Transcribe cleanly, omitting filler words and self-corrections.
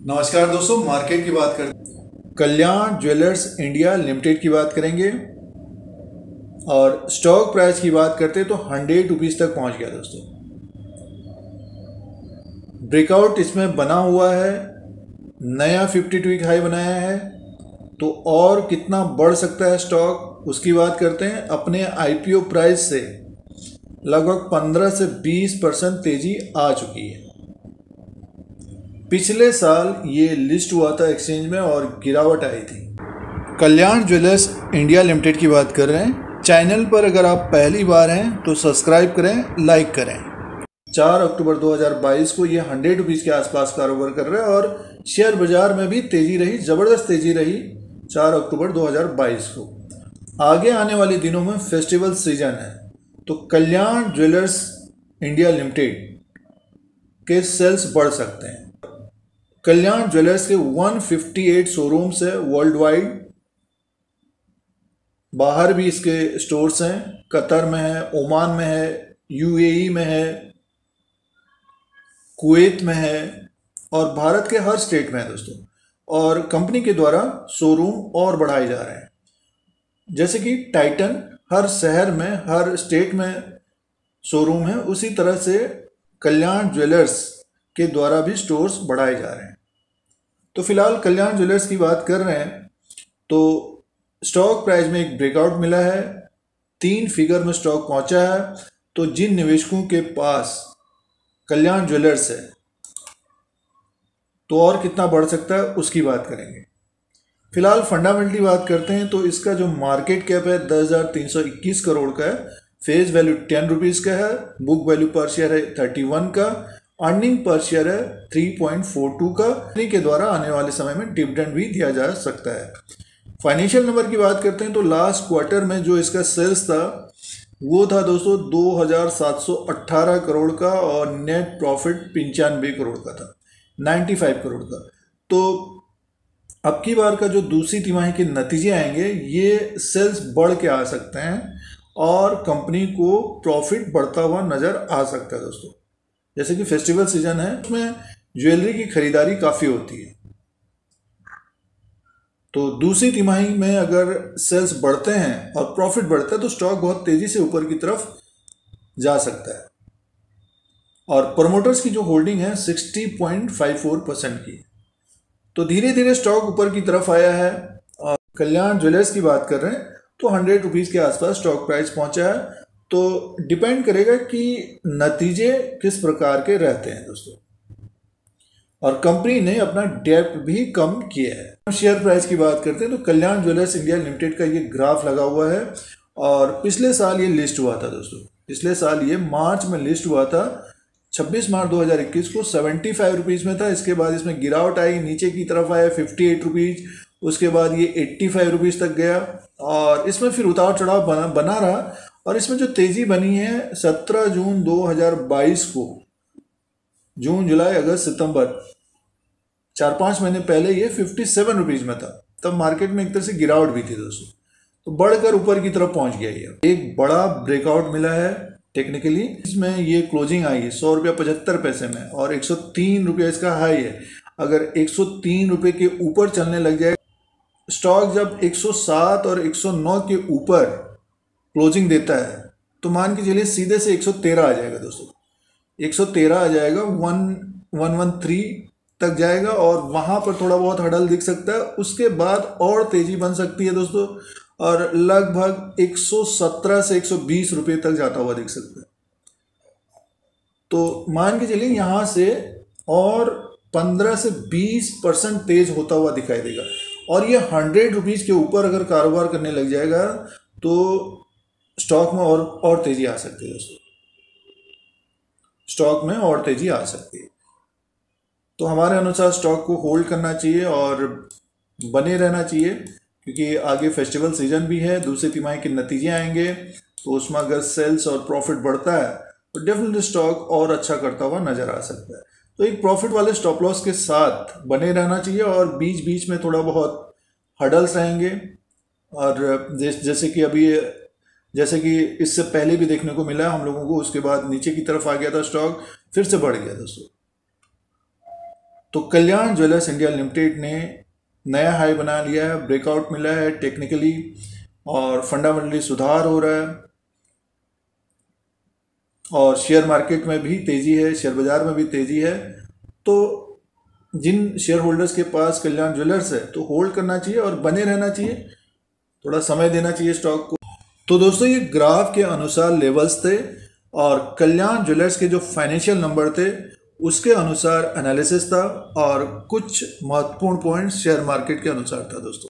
नमस्कार दोस्तों, मार्केट की बात करते कल्याण ज्वेलर्स इंडिया लिमिटेड की बात करेंगे और स्टॉक प्राइस की बात करते तो 100 रुपीज़ तक पहुंच गया दोस्तों। ब्रेकआउट इसमें बना हुआ है, नया 52 वीक हाई बनाया है। तो और कितना बढ़ सकता है स्टॉक, उसकी बात करते हैं। अपने आईपीओ प्राइस से लगभग 15 से 20% तेजी आ चुकी है। पिछले साल ये लिस्ट हुआ था एक्सचेंज में और गिरावट आई थी। कल्याण ज्वेलर्स इंडिया लिमिटेड की बात कर रहे हैं। चैनल पर अगर आप पहली बार हैं तो सब्सक्राइब करें, लाइक करें। 4 अक्टूबर 2022 को ये 100 रुपीज़ के आसपास कारोबार कर रहा है और शेयर बाजार में भी तेजी रही, ज़बरदस्त तेजी रही 4 अक्टूबर 2022 को। आगे आने वाले दिनों में फेस्टिवल सीजन है तो कल्याण ज्वेलर्स इंडिया लिमिटेड के सेल्स बढ़ सकते हैं। कल्याण ज्वेलर्स के 158 शोरूम्स है वर्ल्ड वाइड, बाहर भी इसके स्टोर्स हैं। कतर में है, ओमान में है, यूएई में है, कुवैत में है और भारत के हर स्टेट में है दोस्तों। और कंपनी के द्वारा शोरूम और बढ़ाए जा रहे हैं, जैसे कि टाइटन हर शहर में, हर स्टेट में शोरूम है, उसी तरह से कल्याण ज्वेलर्स के द्वारा भी स्टोर्स बढ़ाए जा रहे हैं। तो फिलहाल कल्याण ज्वेलर्स की बात कर रहे हैं तो स्टॉक प्राइस में एक ब्रेकआउट मिला है, 3 फिगर में स्टॉक पहुंचा है। तो जिन निवेशकों के पास कल्याण ज्वेलर्स है तो और कितना बढ़ सकता है उसकी बात करेंगे। फिलहाल फंडामेंटली बात करते हैं तो इसका जो मार्केट कैप है 10,321 करोड़ का है, फेस वैल्यू 10 रुपीज़ का है, बुक वैल्यू पर शेयर है 31 का, अर्निंग पर शेयर है 3.42 का। कंपनी के द्वारा आने वाले समय में डिविडेंड भी दिया जा सकता है। फाइनेंशियल नंबर की बात करते हैं तो लास्ट क्वार्टर में जो इसका सेल्स था वो था दोस्तों 2,718 करोड़ का और नेट प्रॉफिट 95 करोड़ का था, 95 करोड़ का। तो अब की बार का जो दूसरी तिमाही के नतीजे आएंगे ये सेल्स बढ़ के आ सकते हैं और कंपनी को प्रॉफिट बढ़ता हुआ नज़र आ सकता है दोस्तों। जैसे कि फेस्टिवल सीजन है, उसमें ज्वेलरी की खरीदारी काफ़ी होती है। तो दूसरी तिमाही में अगर सेल्स बढ़ते हैं और प्रॉफिट बढ़ता है तो स्टॉक बहुत तेज़ी से ऊपर की तरफ जा सकता है। और प्रमोटर्स की जो होल्डिंग है 60.54% की, तो धीरे धीरे स्टॉक ऊपर की तरफ आया है। और कल्याण ज्वेलर्स की बात कर रहे हैं तो 100 रुपीज़ के आसपास स्टॉक प्राइस पहुंचा है। तो डिपेंड करेगा कि नतीजे किस प्रकार के रहते हैं दोस्तों। और कंपनी ने अपना डेट भी कम किया है। शेयर प्राइस की बात करते हैं तो कल्याण ज्वेलर्स इंडिया लिमिटेड का ये ग्राफ लगा हुआ है और पिछले साल ये लिस्ट हुआ था दोस्तों। पिछले साल ये मार्च में लिस्ट हुआ था, 26 मार्च 2021 को 75 रुपीज़ में था। इसके बाद इसमें गिरावट आई, नीचे की तरफ आया 58 रुपीज़, उसके बाद ये 85 रुपीज़ तक गया और इसमें फिर उतार चढ़ाव बना रहा। और इसमें जो तेज़ी बनी है 17 जून 2022 को, जून जुलाई अगस्त सितंबर 4-5 महीने पहले ये 57 रुपीज़ में था। तब मार्केट में एक तरह से गिरावट भी थी दोस्तों, तो बढ़कर ऊपर की तरफ पहुंच गया। ये एक बड़ा ब्रेकआउट मिला है टेक्निकली। इसमें ये क्लोजिंग आई है 100 रुपया 75 पैसे में और 103 रुपया इसका हाई है। अगर 103 रुपये के ऊपर चलने लग जाए स्टॉक, जब 107 और 109 के ऊपर क्लोजिंग देता है तो मान के चलिए सीधे से 113 आ जाएगा दोस्तों। 113 आ जाएगा, 1113 तक जाएगा और वहाँ पर थोड़ा बहुत हडल दिख सकता है। उसके बाद और तेज़ी बन सकती है दोस्तों और लगभग 117 से 120 रुपये तक जाता हुआ दिख सकता है। तो मान के चलिए यहाँ से और 15 से 20% तेज होता हुआ दिखाई देगा। और ये 100 रुपीज़ के ऊपर अगर कारोबार करने लग जाएगा तो स्टॉक में और तेज़ी आ सकती है दोस्तों। स्टॉक में और तेज़ी आ सकती है। तो हमारे अनुसार स्टॉक को होल्ड करना चाहिए और बने रहना चाहिए, क्योंकि आगे फेस्टिवल सीजन भी है, दूसरी तिमाही के नतीजे आएंगे तो उसमें अगर सेल्स और प्रॉफिट बढ़ता है तो डेफिनेटली स्टॉक और अच्छा करता हुआ नज़र आ सकता है। तो एक प्रॉफिट वाले स्टॉप लॉस के साथ बने रहना चाहिए और बीच बीच में थोड़ा बहुत हडल्स रहेंगे। और जैसे कि इससे पहले भी देखने को मिला हम लोगों को, उसके बाद नीचे की तरफ आ गया था स्टॉक, फिर से बढ़ गया दोस्तों। तो कल्याण ज्वेलर्स इंडिया लिमिटेड ने नया हाई बना लिया है, ब्रेकआउट मिला है टेक्निकली और फंडामेंटली सुधार हो रहा है और शेयर मार्केट में भी तेज़ी है, शेयर बाजार में भी तेज़ी है। तो जिन शेयर होल्डर्स के पास कल्याण ज्वेलर्स है तो होल्ड करना चाहिए और बने रहना चाहिए, थोड़ा समय देना चाहिए स्टॉक को। तो दोस्तों ये ग्राफ के अनुसार लेवल्स थे और कल्याण ज्वेलर्स के जो फाइनेंशियल नंबर थे उसके अनुसार एनालिसिस था और कुछ महत्वपूर्ण पॉइंट्स शेयर मार्केट के अनुसार था दोस्तों।